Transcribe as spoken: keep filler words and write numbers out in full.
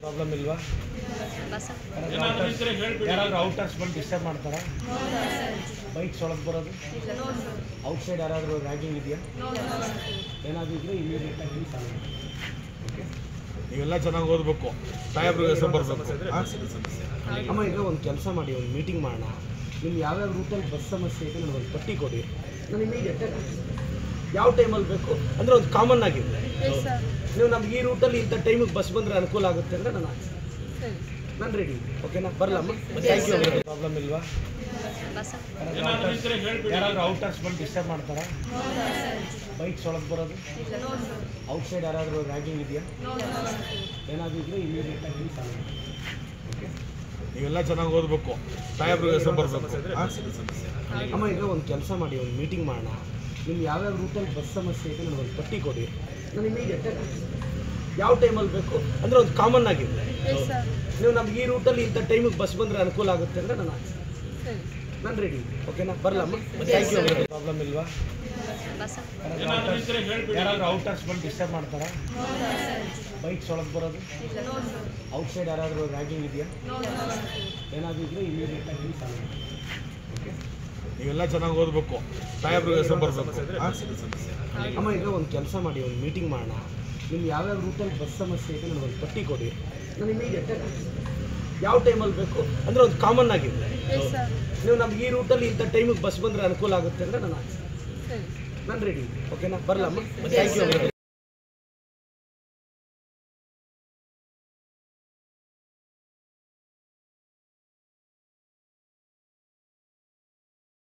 Problem ಇಲ್ವಾ? ಯಾರಾದರೂ outers ಬಂದು ಡಿಸ್ಟರ್ಬ್ ಮಾಡ್ತಾರಾ? ಬೈಕ್ಸ್ ಒಳಗೆ ಬರೋದು ಔಟ್ಸೈಡ್ ಯಾರಾದರೂ ರ್ಯಾಗಿಂಗ್ ಇದೆಯಾ? ಏನಾದರೂ ಇದ್ರೆ ಇಮಿಡಿಯೇಟ್ ಆಗಿ ಸಾಲ್ವ್ ಮಾಡಿ. ಓಕೆ, ನೀವೆಲ್ಲ ಚೆನ್ನಾಗಿ ಓದಬೇಕು, ಸಾಹೇಬ್ರಿಗೆ ಹೆಸರು ಬರಬೇಕು. ಅಮ್ಮ, ಈಗ ಒಂದು ಕೆಲಸ ಮಾಡಿ, ಒಂದು ಮೀಟಿಂಗ್ ಮಾಡೋಣ. ನಿಮ್ಗೆ ಯಾವ್ಯಾವ ರೂಟಲ್ಲಿ ಬಸ್ ಸಮಸ್ಯೆ ಇದೆ ನನಗೆ ಒಂದು ಪಟ್ಟಿ ಕೊಡಿ. ನಾನು ಇಮಿಡಿಯೇಟ್ ಯಾವ ಟೈಮಲ್ಲಿ ಬೇಕು ಅಂದರೆ ಒಂದು ಕಾಮನ್ ಆಗಿದೆ. ನೀವು ನಮ್ಗೆ ಈ ರೂಟಲ್ಲಿ ಇಂಥ ಟೈಮಿಗೆ ಬಸ್ ಬಂದರೆ ಅನುಕೂಲ ಆಗುತ್ತೆ ಅಂದರೆ ನಾನು ನಾನು ರೆಡಿ. ಓಕೆನಾ? ಬರಲಮ್ಮ, ಥ್ಯಾಂಕ್ ಯು. ಪ್ರಾಬ್ಲಮ್ ಇಲ್ವಾ? ಯಾರಾದರೂ ಔಟರ್ಸ್ ಬಂದು ಡಿಸ್ಟರ್ಬ್ ಮಾಡ್ತಾರಾ? ಬೈಕ್ಸ್ ಒಳಗೆ ಬರೋದು ಔಟ್ಸೈಡ್ ಯಾರಾದರೂ ರ್ಯಾಗಿಂಗ್ ಇದೆಯಾ? ಏನಾದರೂ ಇದ್ರೆ ಇಮಿಡಿಯೇಟ್ ಆಗಿ ಸಾಲ್ವ್ ಮಾಡಿ. ಓಕೆ, ನೀವೆಲ್ಲ ಚೆನ್ನಾಗಿ ಓದಬೇಕು, ಸಾಹೇಬ್ರಿಗೆ ಹೆಸರು ಬರಬೇಕು. ಅಮ್ಮ, ಈಗ ಒಂದು ಕೆಲಸ ಮಾಡಿ, ಒಂದು ಮೀಟಿಂಗ್ ಮಾಡೋಣ. ನಿಮ್ಗೆ ಯಾವ್ಯಾವ ರೂಟಲ್ಲಿ ಬಸ್ ಸಮಸ್ಯೆ ಇದೆ ನನಗೆ ಒಂದು ಪಟ್ಟಿ ಕೊಡಿ. ನಾನು ಇಮಿಡಿಯೇಟ್ ಯಾವ ಟೈಮಲ್ಲಿ ಬೇಕು ಅಂದರೆ ಒಂದು ಕಾಮನ್ ಆಗಿದೆ. ನೀವು ನಮ್ಗೆ ಈ ರೂಟಲ್ಲಿ ಇಂಥ ಟೈಮಿಗೆ ಬಸ್ ಬಂದರೆ ಅನುಕೂಲ ಆಗುತ್ತೆ ಅಂದರೆ ನಾನು ನಾನು ರೆಡಿ. ಓಕೆನಾ? ಬರಲಮ್ಮ, ಥ್ಯಾಂಕ್ ಯು. ಪ್ರಾಬ್ಲಮ್ ಇಲ್ವಾ? ಯಾರಾದರೂ ಔಟರ್ಸ್ ಬಂದು ಡಿಸ್ಟರ್ಬ್ ಮಾಡ್ತಾರಾ? ಬೈಕ್ಸ್ ಒಳಗೆ ಬರೋದು ಔಟ್ಸೈಡ್ ಯಾರಾದರೂ ರ್ಯಾಗಿಂಗ್ ಇದೆಯಾ? ಏನಾದರೂ ಇದ್ರೆ ಇಮಿಡಿಯೇಟ್ ಆಗಿ ಸಾಲ್ವ್ ಮಾಡಿ. ಓಕೆ, ನೀವೆಲ್ಲ ಚೆನ್ನಾಗಿ ಓದಬೇಕು, ಸಾಹೇಬ್ರಿಗೆ ಹೆಸರು ಬರಬೇಕು. ಅಮ್ಮ, ಈಗ ಒಂದು ಕೆಲಸ ಮಾಡಿ, ಒಂದು ಮೀಟಿಂಗ್ ಮಾಡೋಣ. ನಿಮ್ಗೆ ಯಾವ್ಯಾವ ರೂಟಲ್ಲಿ ಬಸ್ ಸಮಸ್ಯೆ ಇದೆ ನನಗೆ ಒಂದು ಪಟ್ಟಿ ಕೊಡಿ. ನಾನು ಇಮಿಡಿಯೇಟ್ ಯಾವ ಟೈಮಲ್ಲಿ ಬೇಕು ಅಂದರೆ ಒಂದು ಕಾಮನ್ ಆಗಿದೆ. ನೀವು ನಮ್ಗೆ ಈ ರೂಟಲ್ಲಿ ಇಂಥ ಟೈಮಿಗೆ ಬಸ್ ಬಂದರೆ ಅನುಕೂಲ ಆಗುತ್ತೆ ಅಂದರೆ ನಾನು ನಾನು ರೆಡಿ. ಓಕೆನಾ? ಬರಲಮ್ಮ, ಥ್ಯಾಂಕ್ ಯು.